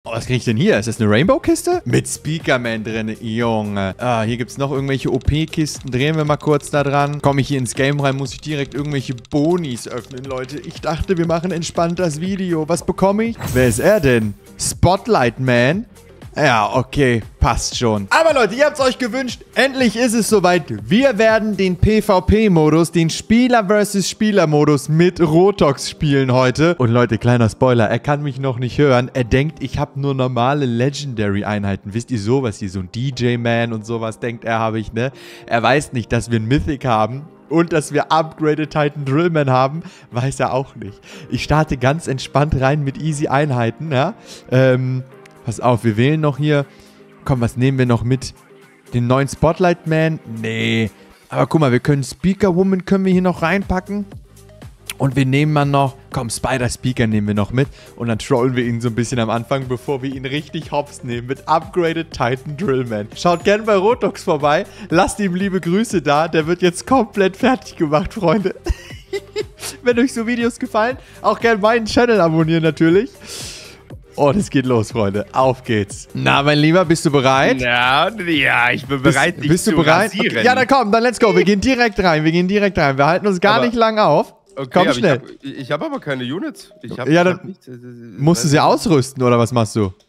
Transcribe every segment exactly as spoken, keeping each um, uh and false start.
Oh, was krieg ich denn hier? Ist das eine Rainbow-Kiste? Mit Speakerman drin, Junge. Ah, hier gibt's noch irgendwelche O P-Kisten. Drehen wir mal kurz da dran. Komme ich hier ins Game rein, muss ich direkt irgendwelche Bonis öffnen, Leute. Ich dachte, wir machen entspannt das Video. Was bekomme ich? Wer ist er denn? Spotlight Man? Ja, okay, passt schon. Aber Leute, ihr habt es euch gewünscht. Endlich ist es soweit. Wir werden den PvP-Modus, den Spieler versus Spieler-Modus mit Rotox spielen heute. Und Leute, kleiner Spoiler, er kann mich noch nicht hören. Er denkt, ich habe nur normale Legendary-Einheiten. Wisst ihr sowas hier? So ein D J-Man und sowas denkt er, habe ich, ne? Er weiß nicht, dass wir einen Mythic haben. Und dass wir Upgraded Titan Drillman haben, weiß er auch nicht. Ich starte ganz entspannt rein mit easy Einheiten, ja. Ähm... Pass auf, wir wählen noch hier. Komm, was nehmen wir noch mit? Den neuen Spotlight Man? Nee. Aber guck mal, wir können Speaker Woman können wir hier noch reinpacken. Und wir nehmen mal noch... Komm, Spider Speaker nehmen wir noch mit. Und dann trollen wir ihn so ein bisschen am Anfang, bevor wir ihn richtig hops nehmen. Mit Upgraded Titan Drillman. Schaut gerne bei Rotox vorbei. Lasst ihm liebe Grüße da. Der wird jetzt komplett fertig gemacht, Freunde. Wenn euch so Videos gefallen, auch gerne meinen Channel abonnieren natürlich. Oh, das geht los, Freunde. Auf geht's. Na, mein Lieber, bist du bereit? Ja, ja, ich bin bereit, bist, dich bist zu du bereit? rasieren. Okay. Ja, dann komm, dann let's go. Wir gehen direkt rein. Wir gehen direkt rein. Wir halten uns gar aber, nicht lang auf. Okay, komm aber schnell. Ich habe ich hab aber keine Units. Ich hab, ja, ich dann hab nicht, äh, musst du sie ausrüsten, oder was machst du?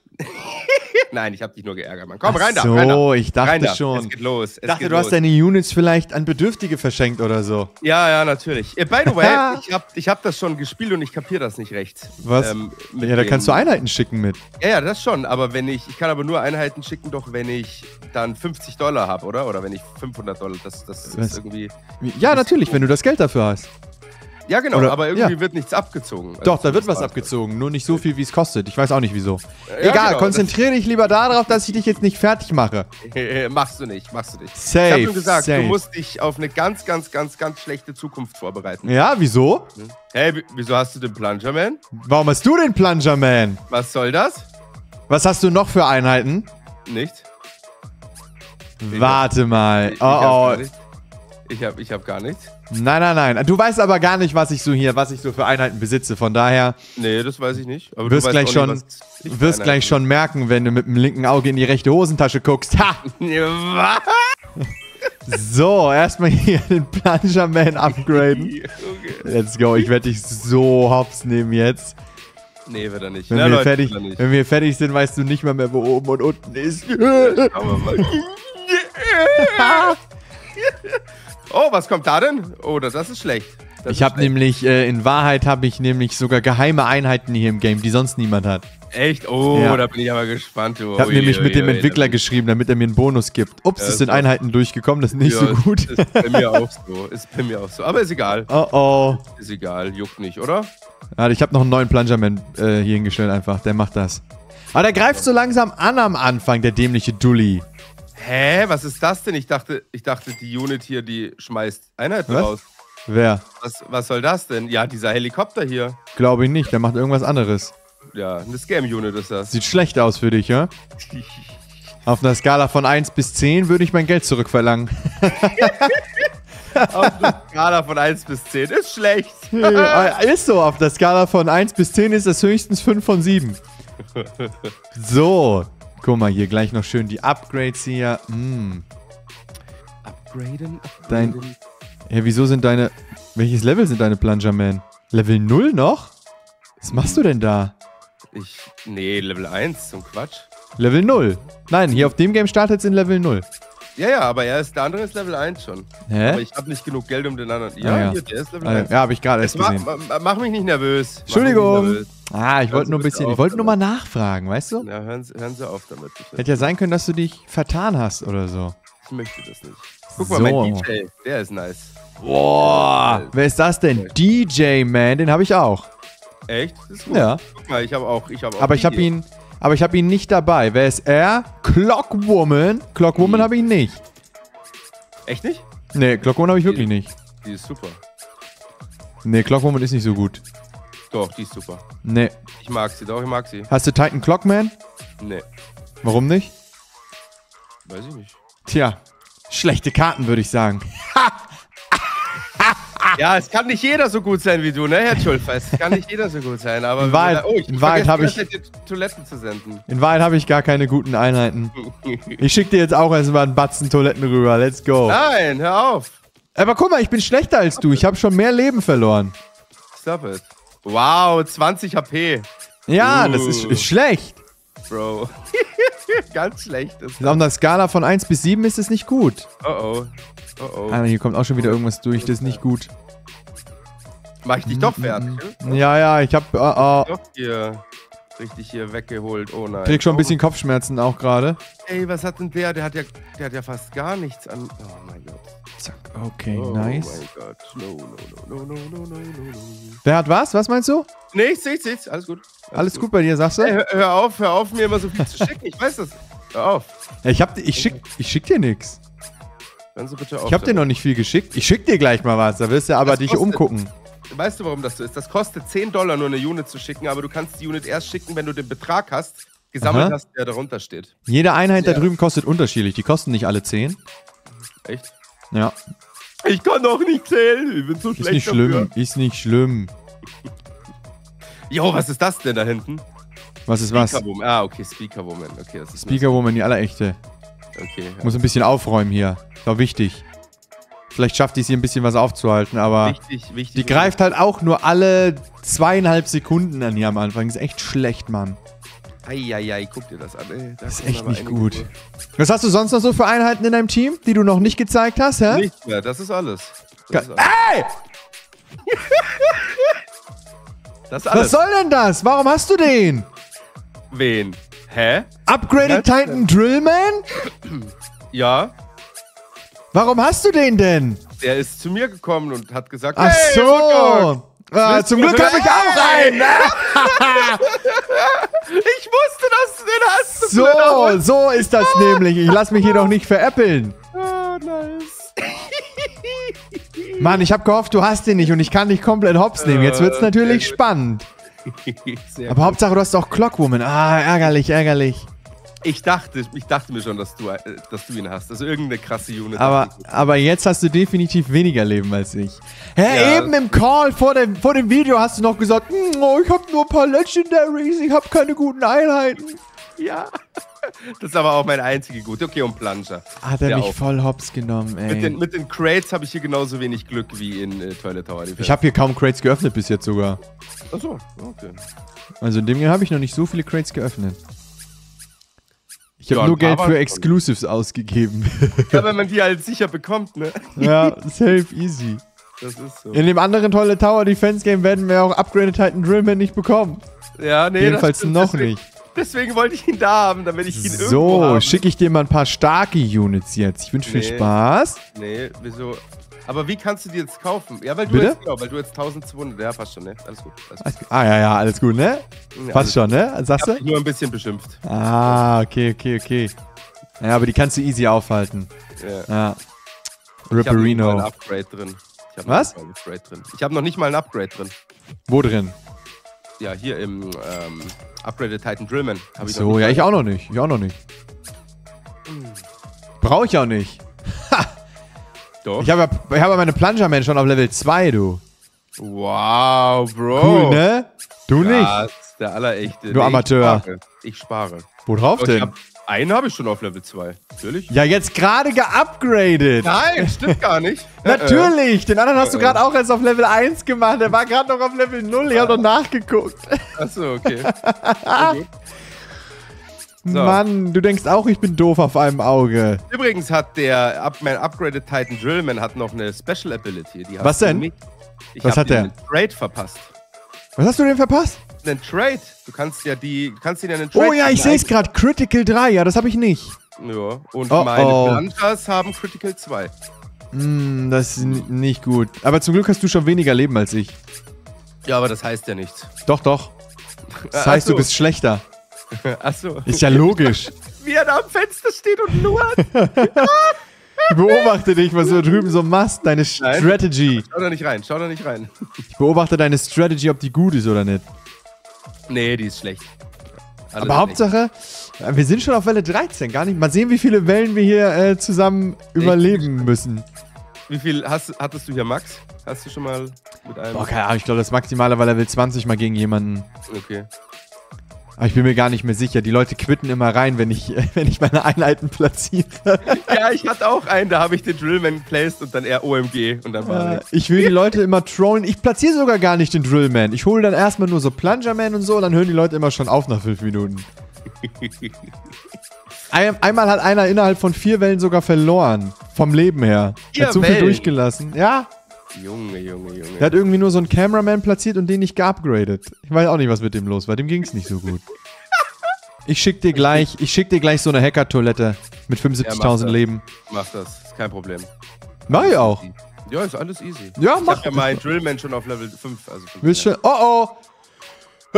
Nein, ich habe dich nur geärgert, Mann. Komm, Ach rein da, so, rein da. ich dachte rein da. schon. Es geht los. Ich dachte, geht du los. hast deine Units vielleicht an Bedürftige verschenkt oder so. Ja, ja, natürlich. Äh, by the way, ich habe ich hab das schon gespielt und ich kapiere das nicht recht. Was? Ähm, ja, da kannst du Einheiten schicken mit. Ja, ja, das schon. Aber wenn ich, ich kann aber nur Einheiten schicken, doch wenn ich dann fünfzig Dollar habe, oder? Oder wenn ich fünfhundert Dollar, das, das ist irgendwie... Ja, natürlich, wenn du das Geld dafür hast. Ja, genau, Oder, aber irgendwie ja. wird nichts abgezogen. Also Doch, da wird was abgezogen, nur nicht so viel, wie es kostet. Ich weiß auch nicht, wieso. Ja, Egal, genau, konzentriere dich lieber darauf, dass ich dich jetzt nicht fertig mache. machst du nicht, machst du nicht. Safe, ich hab schon gesagt, safe. du musst dich auf eine ganz, ganz, ganz, ganz schlechte Zukunft vorbereiten. Ja, wieso? Hey, wieso hast du den Plunger Man? Warum hast du den Plunger Man? Was soll das? Was hast du noch für Einheiten? Nicht. Warte mal. Ich, Oh, ich hab oh. gar nicht. Ich hab, ich hab gar nichts. Nein, nein, nein. Du weißt aber gar nicht, was ich so hier, was ich so für Einheiten besitze. Von daher Nee, das weiß ich nicht. Aber wirst du gleich weißt schon, nicht, was ich für wirst gleich Einheiten- schon merken, wenn du mit dem linken Auge in die rechte Hosentasche guckst. Ha! Ja, So, erstmal hier den Plunger Man upgraden. okay. Let's go. Ich werde dich so hops nehmen jetzt. Nee, wird er nicht. Wenn, Na, wir Leute, fertig, wird er nicht. wenn wir fertig sind, weißt du nicht mal mehr, wo oben und unten ist. Schauen wir mal. Oh, was kommt da denn? Oh, das, das ist schlecht. Das Ich ist habe schlecht. nämlich, äh, in Wahrheit habe ich nämlich sogar geheime Einheiten hier im Game, die sonst niemand hat. Echt? Oh, Ja. da bin ich aber gespannt. Du. Ich habe Ui, nämlich ui, mit dem ui, Entwickler da- geschrieben, damit er mir einen Bonus gibt. Ups, Ja, es sind ist Einheiten durchgekommen, das ist nicht ja, so gut. Ist bei mir auch so. Ist bei mir auch so. Aber ist egal. Oh oh. Ist egal. Juckt nicht, oder? Warte, ich habe noch einen neuen Plungerman äh, hier hingestellt einfach, der macht das. Aber der greift so langsam an am Anfang, der dämliche Dulli. Hä? Was ist das denn? Ich dachte, ich dachte die Unit hier, die schmeißt Einheiten Was? raus. Wer? Was, was soll das denn? Ja, dieser Helikopter hier. Glaube ich nicht, der macht irgendwas anderes. Ja, eine Scam-Unit ist das. Sieht schlecht aus für dich, ja? Auf einer Skala von eins bis zehn würde ich mein Geld zurückverlangen. Auf der Skala von eins bis zehn. Ist schlecht. Ja, ist so, auf der Skala von eins bis zehn ist das höchstens fünf von sieben. So, guck mal hier, gleich noch schön die Upgrades hier. Mm. Upgraden, Dein, upgraden. ja, wieso sind deine, welches Level sind deine Plunger Man? Level null noch? Was machst du denn da? Ich, nee, Level eins, zum Quatsch. Level null. Nein, hier auf dem Game startet es in Level null. Ja, ja, aber er ist, der andere ist Level eins schon. Hä? Aber ich habe nicht genug Geld, um den anderen... Ja, Ah, ja. hier, der ist Level Ah, eins. ja, habe ich gerade erst Mach, gesehen. ma- mach mich nicht nervös. Mach mich Entschuldigung. nicht nervös. Ah, ich Hören wollte Sie nur ein bitte bisschen, auf ich wollte nur mal damit. nachfragen, weißt du? Ja, hören Sie, hören Sie auf damit, bitte. Hätte ja sein können, dass du dich vertan hast oder so. Ich möchte das nicht. Guck So. mal, mein D J, der ist nice. Boah, wer ist das denn? D J Man, den habe ich auch. Echt? Das ist gut. Ja. Guck mal, ich habe auch, ich habe auch Aber ich habe die hier. ihn, aber ich habe ihn nicht dabei. Wer ist er? Clockwoman. Clockwoman Mhm. habe ich nicht. Echt nicht? Nee, Clockwoman habe ich wirklich nicht. Die ist super. Nee, Clockwoman ist nicht so gut. Doch, die ist super. Nee. Ich mag sie, doch, ich mag sie. Hast du Titan Clockman? Nee, Warum nicht? weiß ich nicht. Tja, schlechte Karten, würde ich sagen. Ja, es kann nicht jeder so gut sein wie du, ne, Herr Schulfest? Es kann nicht jeder so gut sein, aber... In Wahrheit, oh, ich in Wahrheit habe ich... Die Toiletten zu senden. In Wahrheit habe ich gar keine guten Einheiten. Ich schicke dir jetzt auch erstmal einen Batzen Toiletten rüber. Let's go. Nein, hör auf. Aber guck mal, ich bin schlechter als du. Ich habe schon mehr Leben verloren. Stop it. Wow, zwanzig H P. Ja, uh. das ist, ist schlecht. Bro. Ganz schlecht. Ist auf einer Skala von eins bis sieben ist es nicht gut. Oh oh. Oh oh. Ah, hier kommt auch schon wieder irgendwas durch. Das ist nicht gut. Mach ich dich doch fertig? Ja, ja, ich hab... Oh, oh. Doch hier richtig hier weggeholt. Oh nein. Krieg schon ein bisschen Kopfschmerzen auch gerade. Ey, was hat denn der? Der hat ja, der hat ja fast gar nichts an... Oh mein Gott. Zack, okay, oh nice. Oh mein Gott. No, no, no, no, no, no, no, no. Wer hat was? Was meinst du? Nee, ich seh's, seh's. Alles gut. Alles, Alles gut. gut bei dir, sagst du? Ey, hör, hör auf, hör auf, mir immer so viel zu schicken. Ich weiß das. Hör auf. Ja, ich, hab, ich, schick, ich schick dir nix. Hören Sie bitte auf. Ich hab dir noch nicht viel geschickt. Ich schick dir gleich mal was. Da wirst du aber das dich kostet, umgucken. Weißt du, warum das so ist? Das kostet zehn Dollar nur eine Unit zu schicken, aber du kannst die Unit erst schicken, wenn du den Betrag hast, gesammelt Aha. hast, der darunter steht. Jede Einheit ja. da drüben kostet unterschiedlich. Die kosten nicht alle zehn. Echt? Ja. Ich kann doch nicht zählen. Ich bin so schlecht Ist nicht dafür. schlimm. Ist nicht schlimm. Jo, was ist das denn da hinten? Was ist was? Speakerwoman. Ah, okay, Speakerwoman. Okay, das ist Speakerwoman, die allerechte. Okay. Ich muss ein bisschen aufräumen hier. Ist auch wichtig. Vielleicht schafft die es hier ein bisschen was aufzuhalten, aber wichtig, wichtig, die greift halt auch nur alle zweieinhalb Sekunden an hier am Anfang. Ist echt schlecht, Mann. Eieiei, guck dir das an, ey. Da Das ist kommen echt aber nicht einige gut. durch. Was hast du sonst noch so für Einheiten in deinem Team, die du noch nicht gezeigt hast, hä? Nichts mehr, das ist alles. Das ist alles. Ey! Das ist alles. Was soll denn das? Warum hast du den? Wen? Hä? Upgraded Was Titan Drillman? Ja, Warum hast du den denn? der ist zu mir gekommen und hat gesagt, Ach hey, so. Rückgang. Ah, zum Glück habe ich auch einen. Ich wusste, dass du den hast. du So, blöder Hund. so ist das nämlich. Ich lass mich hier doch nicht veräppeln. Oh, nice. Mann, ich habe gehofft, du hast den nicht und ich kann dich komplett hops nehmen. Jetzt wird's Äh, natürlich sehr gut. spannend. Sehr Aber gut. Hauptsache, du hast auch Clockwoman. Ah, ärgerlich, ärgerlich. Ich dachte, ich dachte mir schon, dass du, äh, dass du ihn hast. Also irgendeine krasse Unit. Aber, aber jetzt hast du definitiv weniger Leben als ich. Hä, Ja. eben im Call vor dem, vor dem Video hast du noch gesagt, "Hm, oh, ich habe nur ein paar Legendaries, ich habe keine guten Einheiten." Ja. Das ist aber auch mein einziger gut. Okay, und Plunger. Hat er Der mich auch. voll hops genommen, ey. Mit den, mit den Crates habe ich hier genauso wenig Glück wie in äh, Toilet Tower Defense. Ich habe hier kaum Crates geöffnet bis jetzt sogar. Achso, okay. Also in dem Jahr habe ich noch nicht so viele Crates geöffnet. Ich habe Ja, nur ein paar Geld waren für schon. Exclusives ausgegeben. Ja, wenn man die halt sicher bekommt, ne? Ja, safe, easy. Das ist so. In dem anderen tolle Tower Defense Game werden wir auch Upgraded Titan Drillman nicht bekommen. Ja, nee, Jedenfalls das stimmt. noch deswegen, nicht. Deswegen wollte ich ihn da haben, damit ich ihn irgendwo So, habe. schicke ich dir mal ein paar starke Units jetzt. Ich wünsche viel Nee. Spaß. Nee, wieso? Aber wie kannst du die jetzt kaufen? Ja, weil du Bitte? jetzt, genau, weil du jetzt tausendzweihundert, ja, passt schon, ne? Alles gut. Alles gut. Ah, ja, ja, alles gut, ne? Ja, Passt alles schon, ne? Ich Sagst hab dich du? nur ein bisschen beschimpft. Ah, okay, okay, okay. Ja, aber die kannst du easy aufhalten. Ja. Ja. Ich habe nicht mal ein Ripperino. Upgrade drin. Ich hab Was? noch nicht mal ein Upgrade drin. Ich habe noch nicht mal ein Upgrade drin. Wo drin? Ja, hier im ähm, Upgraded Titan Drillman. Hab ich noch So, nicht ja, mal. ich auch noch nicht. Ich auch noch nicht. Brauche ich auch nicht. Doch. Ich habe ja, ich hab ja meine Plunger-Man schon auf Level zwei, du. Wow, Bro. Cool, ne? Du nicht? Ja, das ist der allerechte. Du Amateur. Ich spare. Ich spare. Wo drauf Doch, ich denn? hab, einen habe ich schon auf Level zwei. Natürlich. Ja, jetzt gerade geupgradet. Nein, stimmt gar nicht. Natürlich. Den anderen hast du Äh, gerade auch erst auf Level eins gemacht. Der war gerade noch auf Level null. Ich habe noch nachgeguckt. Achso, okay. Sehr gut. So. Mann, du denkst auch, ich bin doof auf einem Auge. Übrigens hat der Up, mein Upgraded Titan Drillman hat noch eine Special Ability. Die hast Was du denn? nicht. Ich Was hab hat dir der? einen Trade verpasst. Was hast du denn verpasst? Einen Trade. Du kannst ja die, du kannst ihn ja einen Trade. Oh ja, ich sehe es gerade. Critical drei. Ja, das habe ich nicht. Ja. Und Oh, meine oh. Plungers haben Critical zwei. Hm, das ist n- nicht gut. Aber zum Glück hast du schon weniger Leben als ich. Ja, aber das heißt ja nichts. Doch, doch. Das Ach heißt, du so. bist schlechter. Achso. Ist ja logisch. Wie er da am Fenster steht und luert. Ich beobachte dich, was du da drüben so machst. Deine Nein. Strategy. Schau da nicht rein, schau da nicht rein. Ich beobachte deine Strategy, ob die gut ist oder nicht. Nee, die ist schlecht. Alles Aber Hauptsache, äh, wir sind schon auf Welle dreizehn. Gar nicht. Mal sehen, wie viele Wellen wir hier äh, zusammen überleben müssen. Wie viel hast, hattest du hier, Max? Hast du schon mal mit einem... Boah, keine Ahnung, ich glaube, das Maximale war Level zwanzig mal gegen jemanden. Okay. Aber ich bin mir gar nicht mehr sicher. Die Leute quitten immer rein, wenn ich, wenn ich meine Einheiten platziere. Ja, ich hatte auch einen, da habe ich den Drillman placed und dann eher O M G und dann war Ja, nichts. ich will die Leute immer trollen. Ich platziere sogar gar nicht den Drillman. Ich hole dann erstmal nur so Plungerman und so und dann hören die Leute immer schon auf nach fünf Minuten. Ein, einmal hat einer innerhalb von vier Wellen sogar verloren. Vom Leben her. Vier Hat so viel Wellen? durchgelassen. Ja. Junge, Junge, Junge. Der hat irgendwie nur so einen Cameraman platziert und den nicht geupgradet. Ich weiß auch nicht, was mit dem los war. Dem ging es nicht so gut. Ich schick dir gleich, ich schick dir gleich so eine Hacker-Toilette mit fünfundsiebzigtausend Ja, mach das. Leben. Mach das, ist kein Problem. Mach ich auch. Ja, ist alles easy. Ja, ich mach hab ja meinen Drillman schon auf Level fünf. Also fünf Willst du, oh oh.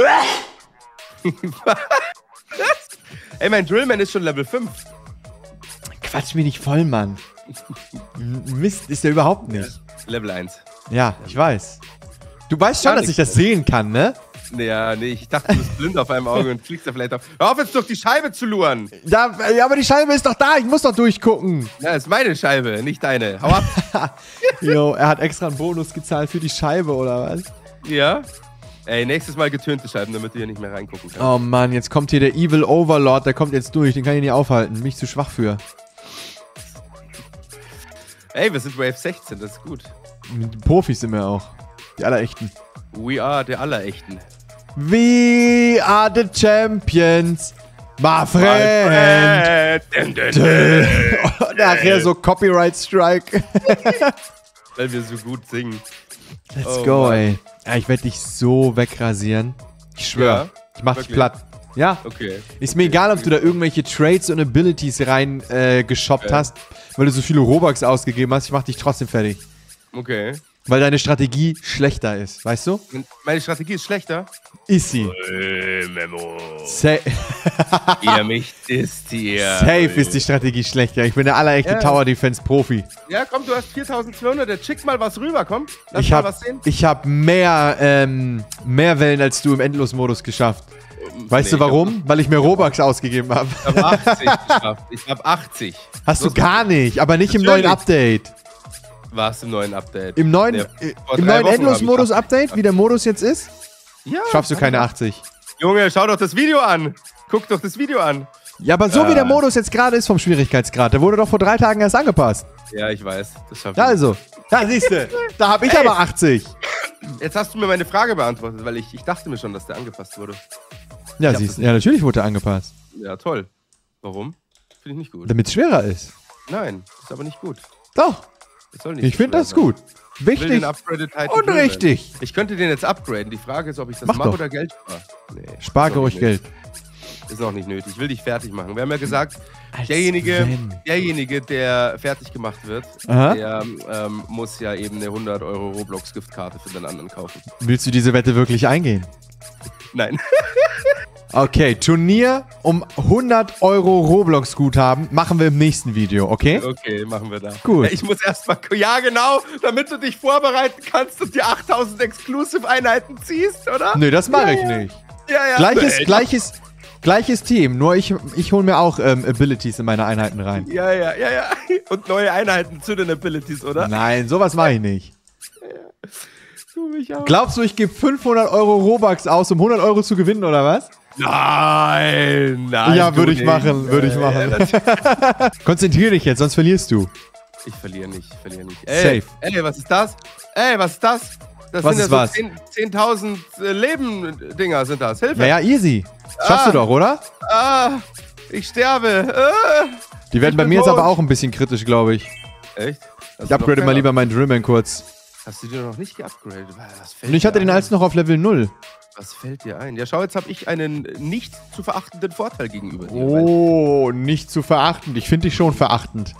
Ey, mein Drillman ist schon Level fünf. Quatsch mich nicht voll, Mann. Mist, ist der überhaupt nicht. Level eins. Ja, ich weiß. Du weißt schon, Gar dass ich das sehen kann, ne? Ja, nee, ich dachte, du bist blind auf einem Auge und klickst da vielleicht auf. Hör auf, jetzt durch die Scheibe zu luren. Da, ja, aber die Scheibe ist doch da, ich muss doch durchgucken. Ja, ist meine Scheibe, nicht deine. Hau ab. Jo, er hat extra einen Bonus gezahlt für die Scheibe, oder was? Ja? Ey, nächstes Mal getönte Scheiben, damit du hier nicht mehr reingucken kannst. Oh Mann, jetzt kommt hier der Evil Overlord, der kommt jetzt durch, den kann ich nicht aufhalten. Bin ich zu schwach für. Ey, wir sind Wave sechzehn, das ist gut. Die Profis sind wir auch. Die allerechten. We are der Allerechten. We are the champions, my friend. Dun, dun, dun. Und nachher so Copyright Strike. Weil wir so gut singen. Let's Oh go, Mann. ey. Ja, ich werde dich so wegrasieren. Ich schwöre. Ja, ich mach dich wirklich? platt. Ja. Okay. Ist mir egal, ob du da irgendwelche Trades und Abilities rein äh, geshoppt Okay. hast, weil du so viele Robux ausgegeben hast. Ich mach dich trotzdem fertig. Okay. Weil deine Strategie schlechter ist, weißt du? Meine Strategie ist schlechter. Ist sie. Äh, Memo. Sa Ihr mich disst hier. Safe ist die Strategie schlechter. Ich bin der allerechte Ja. Tower Defense Profi. Ja, komm, du hast viertausendzweihundert. Schick mal was rüber, komm. Lass Ich mal hab, was sehen. ich hab mehr, ähm, mehr Wellen als du im Endlosmodus geschafft. Weißt Nee, du warum? Weil ich mir Robux ausgegeben habe. Ich hab achtzig geschafft. Ich hab achtzig. Hast So du gar nicht, aber nicht im neuen Natürlich. Update. War's im neuen Update? Im neuen, Nee, äh, vor im drei neuen Wochen Endlosmodus-Update, wie der Modus jetzt ist, Ja. schaffst du keine achtzig. Junge, schau doch das Video an. Guck doch das Video an. Ja, aber so Ja. wie der Modus jetzt gerade ist vom Schwierigkeitsgrad, der wurde doch vor drei Tagen erst angepasst. Ja, ich weiß. Das schaff ich. Ja, also. Da siehst du, da habe ich Ey. aber achtzig. Jetzt hast du mir meine Frage beantwortet, weil ich, ich dachte mir schon, dass der angepasst wurde. Ja, hab siehst das du. Ja, natürlich wurde er angepasst. Ja, toll. Warum? Finde ich nicht gut. Damit es schwerer ist. Nein, ist aber nicht gut. Doch, Das soll nicht ich finde schwer das sein. gut. Ich will Wichtig den upgraded Titan und Drillman. richtig. Ich könnte den jetzt upgraden. Die Frage ist, ob ich das Mach mache doch. oder Geld spare. Nee, Spar ist noch ruhig nicht Geld. nötig. Ist noch nicht nötig. Ich will dich fertig machen. Wir haben ja gesagt, Als derjenige, wenn. derjenige, der fertig gemacht wird, Aha. der ähm, muss ja eben eine hundert Euro Roblox-Giftkarte für den anderen kaufen. Willst du diese Wette wirklich eingehen? Nein. Okay, Turnier um hundert Euro Roblox-Guthaben machen wir im nächsten Video, okay? Okay, machen wir da. Gut. Ja, ich muss erstmal, ja genau, damit du dich vorbereiten kannst und die achttausend Exclusive-Einheiten ziehst, oder? Nö, das mache Ja, ich ja. nicht. Ja, ja. Gleiches, Nee, gleiches, gleiches Team, nur ich, ich hole mir auch ähm, Abilities in meine Einheiten rein. Ja, ja, ja, ja. Und neue Einheiten zu den Abilities, oder? Nein, sowas mache ich nicht. Du mich auch. Glaubst du, ich gebe fünfhundert Euro Robux aus, um hundert Euro zu gewinnen, oder was? Nein, nein. Ja, du würde ich nicht. machen, würde ich Äh, machen. ja, das- Konzentrier dich jetzt, sonst verlierst du. Ich verliere nicht, ich verliere nicht. Ey, Safe. Ey, was ist das? Ey, was ist das? Das Was sind ist ja was? so zehn zehntausend äh, Leben-Dinger sind das. Hilfe. Ja, ja, easy. Schaffst Ah. du doch, oder? Ah, ich sterbe. Äh. Die werden Ich bei bin mir jetzt tot. aber auch ein bisschen kritisch, glaube ich. Echt? Hast Ich du upgrade noch mal keiner- lieber meinen Drillman kurz. Hast du dir noch nicht geupgradet? Was fällt Und ich hatte dir den ein? als noch auf Level null. Was fällt dir ein? Ja, schau, jetzt habe ich einen nicht zu verachtenden Vorteil gegenüber dir. Oh, nicht zu verachtend. Ich finde dich schon verachtend.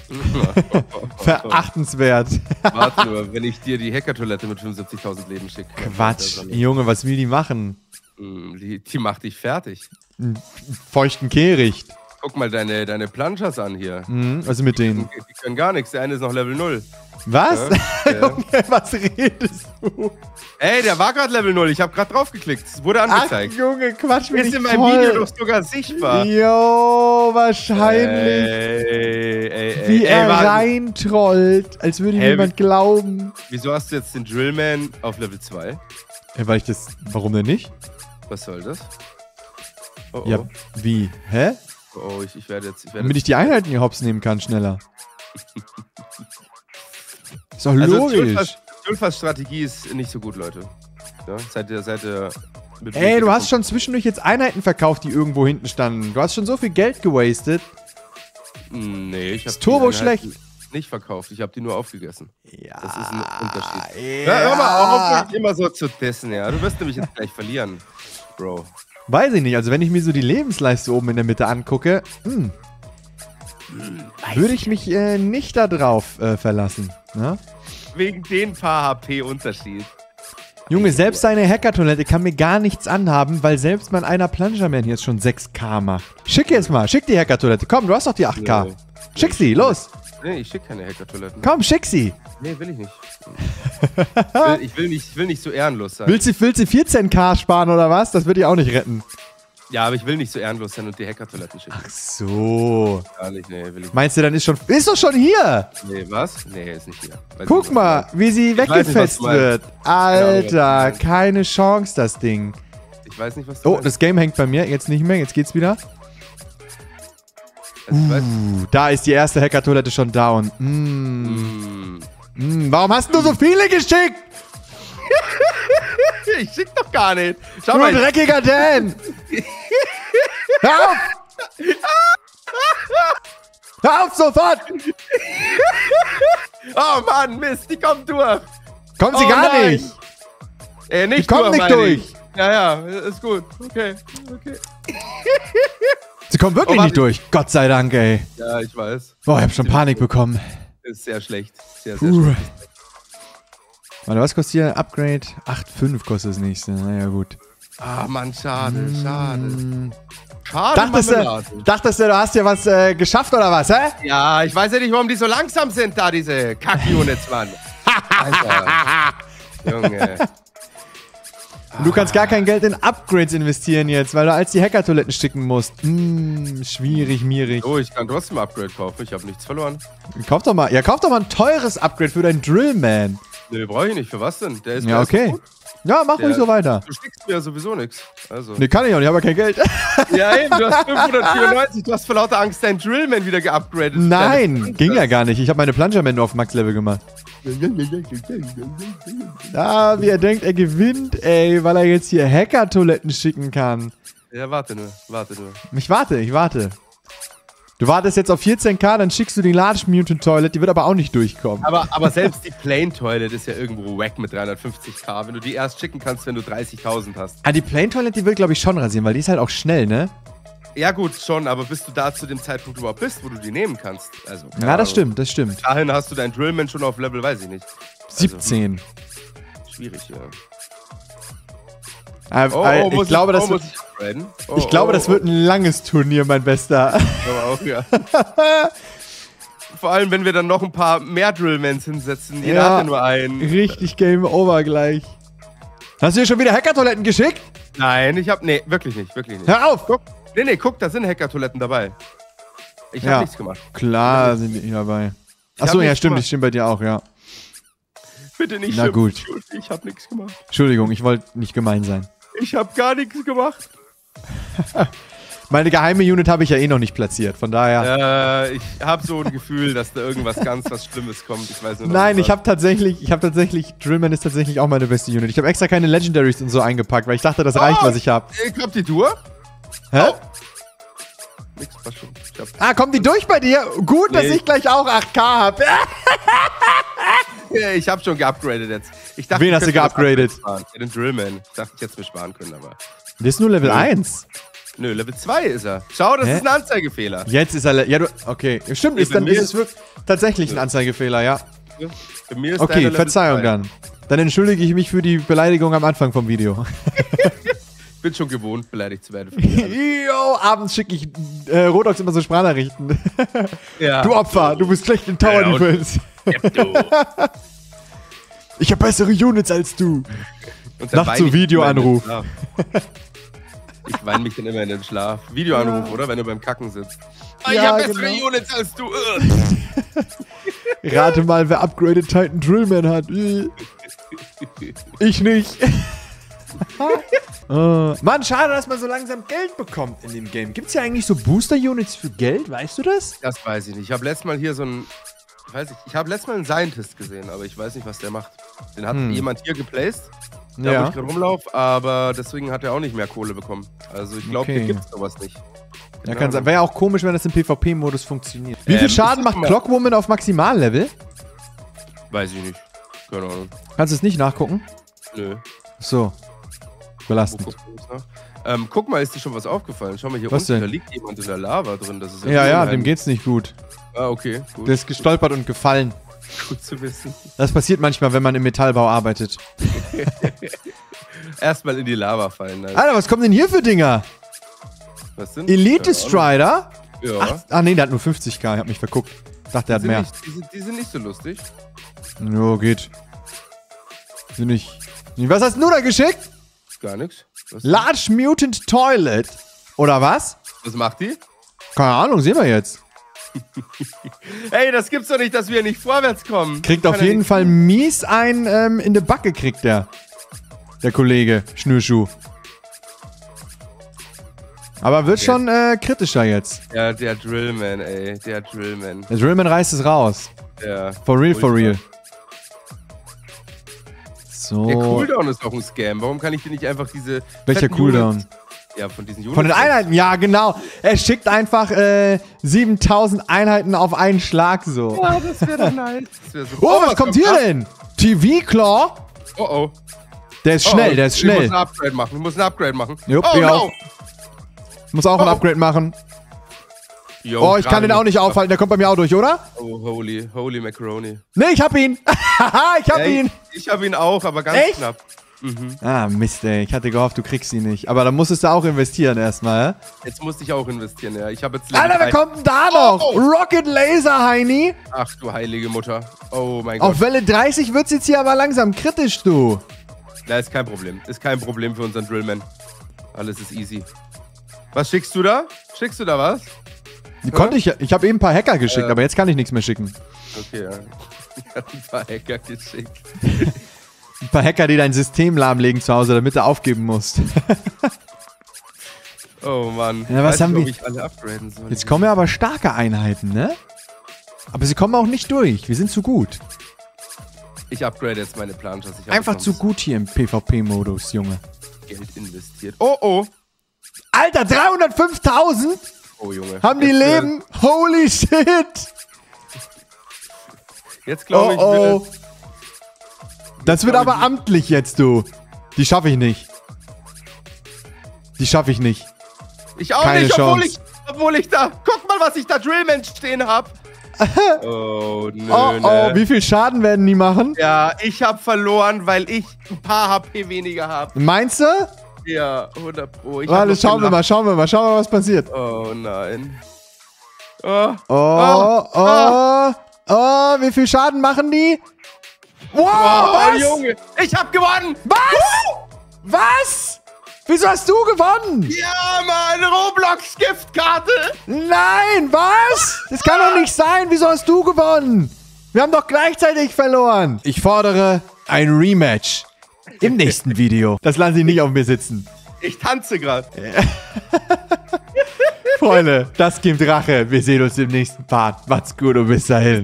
Verachtenswert. Warte nur, wenn ich dir die Hacker-Toilette mit fünfundsiebzigtausend Leben schicke. Quatsch. Junge, was will die machen? Die, die macht dich fertig. Feuchten Kehricht. Guck mal deine, deine Plungers an hier. Mhm, was ist mit denen? Die, die können gar nichts. Der eine ist noch Level null. Was? Ja, ja. Junge, was redest du? Ey, der war gerade Level null. Ich habe gerade drauf geklickt. Es wurde Ach, angezeigt. Junge, Quatsch mich Ist nicht in meinem voll. Video doch sogar sichtbar. Jo, wahrscheinlich. Ey, ey, ey, Wie ey, er Mann. reintrollt, als würde ihm Hä, jemand glauben. Wieso hast du jetzt den Drillman auf Level zwei? Ja, weil ich das... Warum denn nicht? Was soll das? Oh, oh. Ja, wie? Hä? Oh, ich, ich werde jetzt... Ich werde Damit ich die Einheiten hier hops nehmen kann, schneller. Ist doch Also logisch. Tulfas Strategie ist nicht so gut, Leute. Ja, seid ihr... Seid ihr mit Ey, du hast schon zwischendurch jetzt Einheiten verkauft, die irgendwo hinten standen. Du hast schon so viel Geld gewastet. Nee, ich habe Ist Turbo schlecht. Nicht verkauft, ich habe die nur aufgegessen. Ja. Das ist ein Unterschied. Ja. Ja, hör mal auf, immer so zu dissen, ja. Du wirst nämlich jetzt gleich verlieren, Bro. Weiß ich nicht. Also wenn ich mir so die Lebensleiste oben in der Mitte angucke, hm, würde ich mich äh, nicht da drauf äh, verlassen. Ne? Wegen den paar H P Unterschied. Junge, selbst deine Hacker-Toilette kann mir gar nichts anhaben, weil selbst mein einer Plunger-Man jetzt schon sechs K macht. Schick jetzt mal, schick die Hacker-Toilette. Komm, du hast doch die acht K. Nee. Schick sie, los. Nee, ich schick keine Hacker-Toiletten. Komm, schick sie. Nee, will ich nicht. Ich will, ich will nicht. Ich will nicht so ehrenlos sein. Willst du, willst du vierzehn K sparen oder was? Das wird dich auch nicht retten. Ja, aber ich will nicht so ehrenlos sein und die Hacker-Toiletten schicken. Ach so. Gar nicht, nee, will ich nicht. Meinst du, dann ist schon... Ist doch schon hier. Nee, was? Nee, ist nicht hier. Weiß Guck nicht, mal, wie sie weiß nicht, was weggefetzt du meinst. wird. Keine Ahnung, was du Alter, meinst. keine Chance, das Ding. Ich weiß nicht, was du Oh, meinst. das Game hängt bei mir. Jetzt nicht mehr, jetzt geht's wieder. Also, ich weiß, Uh, da ist die erste Hacker-Toilette schon down. Mm. mm, Mm, warum hast du so viele geschickt? ich schick doch gar nicht. Schau Du mal. dreckiger Dan! Hör auf! Hör auf sofort! Oh Mann, Mist, die kommt durch. Kommen sie Oh gar nein. nicht! Äh, nicht Die kommen durch, nicht meine durch. ich. Ja, ja, ist gut. Okay, okay. Sie kommen wirklich Oh, nicht durch. Gott sei Dank, ey. Ja, ich weiß. Boah, ich hab schon Panik bekommen. Ist sehr schlecht. Sehr, sehr Uh. schlecht. Warte, was kostet hier? Upgrade? acht Komma fünf kostet das nächste. Naja, gut. Ah, Mann, schade, schade. Mm. Schade, Dachtest du, Marmelade. dachtest du, du hast hier was äh, geschafft oder was, hä? Ja, ich weiß ja nicht, warum die so langsam sind, da, diese Kack-Units, Mann. Alter. Junge. Und du kannst gar kein Geld in Upgrades investieren jetzt, weil du als die Hacker-Toiletten sticken musst. Hm, schwierig, mierig. Oh, ich kann trotzdem Upgrade kaufen. Ich habe nichts verloren. Kauf doch mal, ja, kauf doch mal ein teures Upgrade für deinen Drillman. Nee, brauche ich nicht. Für was denn? Der ist Ja, der ist okay. gut. Ja, mach Der- ruhig so weiter. Du schickst mir ja sowieso nichts. Also. Nee, kann ich auch nicht, ich habe ja kein Geld. Ja, eben, du hast fünfhundertvierundneunzig. Du hast vor lauter Angst deinen Drillman wieder geupgradet. Nein, ging ja gar nicht. Ich habe meine Plunger-Man nur auf Max-Level gemacht. Ah, wie er denkt, er gewinnt, ey, weil er jetzt hier Hacker-Toiletten schicken kann. Ja, warte nur, warte nur. Ich warte, ich warte. Du wartest jetzt auf vierzehn K, dann schickst du die Large Mutant Toilet, die wird aber auch nicht durchkommen. Aber, aber selbst die Plain Toilet ist ja irgendwo wack mit dreihundertfünfzig K. Wenn du die erst schicken kannst, wenn du dreißigtausend hast. Ah, die Plain Toilet, die will, glaube ich, schon rasieren, weil die ist halt auch schnell, ne? Ja gut, schon, aber bis du da zu dem Zeitpunkt überhaupt bist, wo du die nehmen kannst. Also, keine Ja, das Ahnung. stimmt, das stimmt. Dahin hast du deinen Drillman schon auf Level, weiß ich nicht. siebzehn. Schwierig, ja. Äh, Oh, äh, oh, ich muss glaube, ich, das oh, wird, muss ich upgraden? Oh, ich glaube, oh, das oh, wird ein langes Turnier, mein Bester. Aber auch, ja. Vor allem, wenn wir dann noch ein paar mehr Drillmans hinsetzen. Jeder Ja. hat ja nur einen. Richtig Game Over gleich. Hast du dir schon wieder Hacker-Toiletten geschickt? Nein, ich hab. Nee, wirklich nicht, wirklich nicht. Hör auf! Guck. Nee, nee, guck, da sind Hacker-Toiletten dabei. Ich Ja. hab nichts gemacht. Klar sind die dabei. Ich Achso, hab ja, nichts stimmt, gemacht. das stimmt bei dir auch, ja. Bitte nicht Na schimpfen, gut. Jules, ich hab nichts gemacht. Entschuldigung, ich wollte nicht gemein sein. Ich hab gar nichts gemacht. Meine geheime Unit habe ich ja eh noch nicht platziert, von daher... Äh, ich hab so ein Gefühl, dass da irgendwas ganz was Schlimmes kommt. Ich weiß nur noch Nein, nicht, ich habe tatsächlich, ich habe tatsächlich, Drillman ist tatsächlich auch meine beste Unit. Ich habe extra keine Legendaries und so eingepackt, weil ich dachte, das reicht, Oh! was ich habe. was. Äh, Kommt die Tour? Hä? Oh. Nix, passt schon. Ich hab, Ah, kommt die durch bei dir? Gut, dass Nee. ich gleich auch acht K habe. Ja, ich hab schon geupgradet jetzt. Ich dachte, Wen ich hast du könnte das geupgradet? Upgrade sparen. Ja, den Drillman. Ich dachte, ich hätte es mir sparen können, aber... Der ist nur Level Nö. eins. Nö, Level zwei ist er. Schau, das Hä? ist ein Anzeigefehler. Jetzt ist er... le- Ja, du... Okay. Stimmt, Nee, ist, bei dann mir ist es wirklich tatsächlich ein Anzeigefehler, ja. Bei mir ist Okay, deiner Level Verzeihung zwei. dann. Dann entschuldige ich mich für die Beleidigung am Anfang vom Video. Ich bin schon gewohnt, beleidigt zu werden. von dir. Jo, abends schicke ich äh, Rodox immer so Sprachnachrichten. Ja. Du Opfer, du bist schlecht in Tower Ja, und- Defense. Du. Ich habe bessere Units als du. Und Nachts dabei so nicht Videoanruf. gemeldet. Ja. Ich weine mich dann immer in den Schlaf. Videoanruf, ja. Oder? Wenn du beim Kacken sitzt. Oh, Ja, ich hab bessere genau. Units als du. Rate mal, wer Upgraded Titan Drillman hat. Ich nicht. uh, Mann, schade, dass man so langsam Geld bekommt in dem Game. Gibt's ja eigentlich so Booster-Units für Geld? Weißt du das? Das weiß ich nicht. Ich habe letztes Mal hier so einen... Weiß ich, ich habe letztes Mal einen Scientist gesehen, aber ich weiß nicht, was der macht. Den hat Hm. jemand hier geplaced, da Ja. wo ich gerade rumlaufe, aber deswegen hat er auch nicht mehr Kohle bekommen. Also ich glaube, Okay. hier gibt's sowas nicht. Ja, kann sein. Wäre ja auch komisch, wenn das im PvP-Modus funktioniert. Wie Ähm, viel Schaden ich macht guck mal. Clockwoman auf Maximallevel? Weiß ich nicht. Keine Ahnung. Kannst du es nicht nachgucken? Nö. So. Wo Belastend. guckst du das nach? Ähm, guck mal, ist dir schon was aufgefallen? Schau mal hier Was unten, denn? da liegt jemand in der Lava drin. Das ist Ja, ja, unheimlich. dem geht's nicht gut. Ah, okay, gut. Der ist gestolpert und gefallen. Gut zu wissen. Das passiert manchmal, wenn man im Metallbau arbeitet. Erstmal in die Lava fallen. Also. Alter, was kommen denn hier für Dinger? Was sind? Elite Keine Strider? Ahnung. Ja. Ach, ah, nee, der hat nur fünfzig K. Ich hab mich verguckt. Ich dachte, der hat die, sind mehr. nicht, die, sind, die sind nicht so lustig. Jo, geht. Sind nicht. Was hast du da geschickt? Gar nichts. Was, Large Mutant Toilet. Oder was? was macht die? Keine Ahnung, sehen wir jetzt. Ey, das gibt's doch nicht, dass wir nicht vorwärts kommen. Kriegt Kann auf ja jeden nicht Fall sein. mies ein ähm, in die Backe, kriegt der. Der Kollege Schnürschuh. Aber wird schon äh, kritischer jetzt. Ja, der Drillman, ey. Der Drillman. Der Drillman reißt es raus. Der, For real, for real. So. Der Cooldown ist auch ein Scam. Warum kann ich dir nicht einfach diese... Welcher fetten Cooldown? Units- Ja, von diesen Units. Von den Einheiten, ja genau. Er schickt einfach äh, siebentausend Einheiten auf einen Schlag so. Ja, das wäre doch nice. Das wär so Oh, was kommt hier da? denn? T V-Claw? Oh, oh. Der ist Oh, schnell, oh. der ist Ich muss schnell. ein Upgrade machen. Ich muss ein Upgrade machen. Jupp, oh, ich no. auch. Muss auch ein Oh. Upgrade machen. Yo, Oh, ich kann gerade den auch nicht aufhalten, der kommt bei mir auch durch, oder? Oh, holy, holy Macaroni. Nee, ich hab ihn. Haha, ich hab Ja, ihn. Ich, ich hab ihn auch, aber ganz Echt? knapp. Mhm. Ah, Mist, ey. Ich hatte gehofft, du kriegst ihn nicht. Aber da musstest du auch investieren erstmal, hä? Jetzt musste ich auch investieren, ja. Ich habe jetzt... Alter, wer Level kommt denn da noch? Oh. Rocket Laser, Heini. drei. Ach du heilige Mutter. Oh mein Gott. Auf Welle dreißig wird's jetzt hier aber langsam kritisch, du. Na, ist kein Problem. Ist kein Problem für unseren Drillman. Alles ist easy. Was schickst du da? Schickst du da was? Die konnte ich, ich habe eben ein paar Hacker geschickt, Äh. aber jetzt kann ich nichts mehr schicken. Okay, ja. Ich hab ein paar Hacker geschickt. Ein paar Hacker, die dein System lahmlegen zu Hause, damit du aufgeben musst. Oh Mann. Ja, was Weiß haben nicht, wir- ob ich alle upgraden soll. Jetzt kommen ja aber starke Einheiten, ne? Aber sie kommen auch nicht durch. Wir sind zu gut. Ich upgrade jetzt meine Planchas. Ich hab Einfach jetzt zu noch gut hier im PvP-Modus, Junge. Geld investiert. Oh, oh. Alter, dreihundertfünftausend Oh, Junge. haben die Jetzt, äh, Leben. Holy shit. Jetzt glaube Oh, ich, oh. will- Das wird glaube aber ich- amtlich jetzt, du. Die schaffe ich nicht. Die schaffe ich nicht. ich auch keine nicht, obwohl Chance. ich, obwohl ich da... Guck mal, was ich da Drillman stehen hab. Oh, nö, Oh, oh, ne. wie viel Schaden werden die machen? Ja, ich hab verloren, weil ich ein paar H P weniger hab. Meinst du? Ja, hundert Pro. Ich hab Warte, noch schauen wir gelacht. mal, schauen wir mal, schauen wir mal, was passiert. Oh nein. Oh, Oh, oh, oh, wie viel Schaden machen die? Wow, oh was? Junge. Ich hab gewonnen. Was? Was? Wieso hast du gewonnen? Ja, Mann, Roblox-Giftkarte. Nein, was? Das kann doch nicht sein. Wieso hast du gewonnen? Wir haben doch gleichzeitig verloren. Ich fordere ein Rematch. Im nächsten Video. Das lassen Sie nicht auf mir sitzen. Ich tanze gerade. Freunde, das gibt Rache. Wir sehen uns im nächsten Part. Macht's gut und bis dahin.